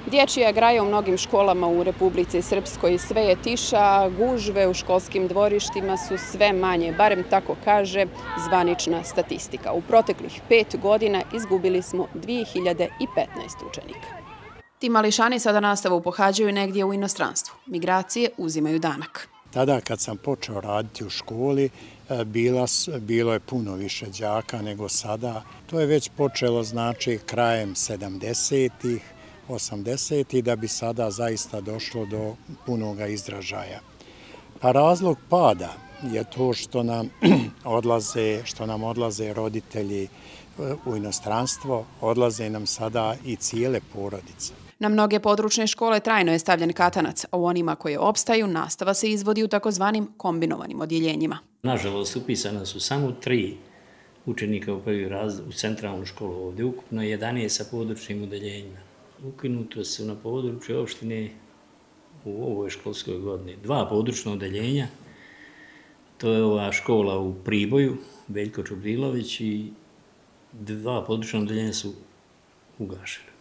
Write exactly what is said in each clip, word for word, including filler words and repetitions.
Dječja graja u mnogim školama u Republici Srpskoj sve je tiša, gužve u školskim dvorištima su sve manje, barem tako kaže zvanična statistika. U proteklih pet godina izgubili smo dvije hiljade petnaest učenika. Ti mališani sada nastavu pohađaju negdje u inostranstvu. Migracije uzimaju danak. Tada kad sam počeo raditi u školi, bilo je puno više đaka nego sada. To je već počelo znači krajem sedamdesetih, osamdesetih da bi sada zaista došlo do punoga izražaja. Pa razlog pada je to što nam odlaze, što nam odlaze roditelji u inostranstvo, odlaze nam sada i cijele porodice. Na mnoge područne škole trajno je stavljen katanac, a u onima koje opstaju nastava se izvodi u takozvanim kombinovanim odjeljenjima. Nažalost, upisana su samo tri učenika u prvi razred u centralnu školu ovdje, ukupno jedanaest sa područnim odeljenjima. Ukinuto su na području opštine u ovoj školskoj godini dva područna odeljenja. To je ova škola u Priboju, Veljko Čubrilović, i dva područna odeljenja su ugašena.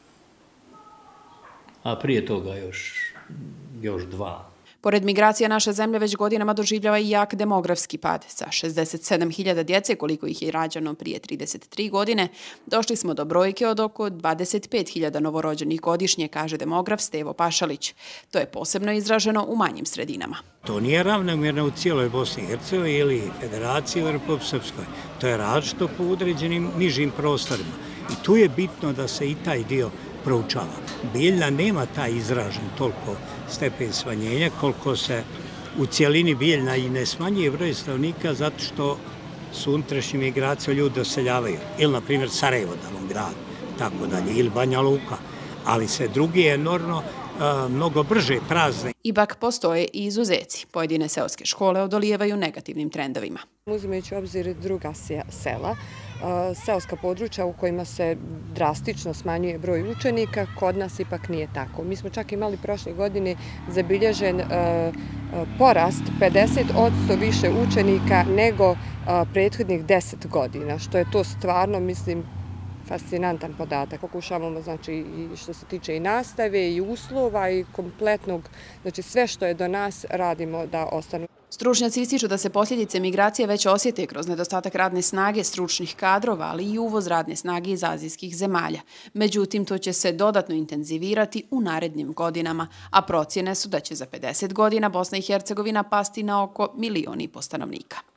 A prije toga još, još dva. Pored migracija, naša zemlja već godinama doživljava i jak demografski pad. Sa šezdeset sedam hiljada djece, koliko ih je rađano prije trideset tri godine, došli smo do brojke od oko dvadeset pet hiljada novorođenih godišnje, kaže demograf Stevo Pašalić. To je posebno izraženo u manjim sredinama. To nije ravnomjerno u cijeloj Bosni i Hercegovini ili Federaciji u Republici Srpskoj. To je različito po određenim nižim prostorima. I tu je bitno da se i taj dio proučava. Bijeljna nema taj izražen toliko stepen smanjenja koliko se u cijelini Bijeljna i ne smanjuje broj stanovnika zato što su unutrašnje migracije ljudi doseljavaju. Ili, na primjer, Sarajevo, Davon grad, tako dalje, ili Banja Luka. Ali se drugi enormno mnogo brže prazne. Ipak postoje i izuzeci. Pojedine seoske škole odolijevaju negativnim trendovima. Uzimajući obzir druga sela, seoska područja u kojima se drastično smanjuje broj učenika, kod nas ipak nije tako. Mi smo čak imali prošle godine zabilježen porast pedeset posto više učenika nego prethodnih deset godina, što je to stvarno, mislim, fascinantan podatak. Pokušavamo, znači, i što se tiče i nastave, i uslova, i kompletnog, znači sve što je do nas radimo da ostane. Stručnjaci ističu da se posljedice migracije već osjete kroz nedostatak radne snage, stručnih kadrova, ali i uvoz radne snage iz azijskih zemalja. Međutim, to će se dodatno intenzivirati u narednim godinama, a procjene su da će za pedeset godina Bosna i Hercegovina pasti na oko milion i po stanovnika.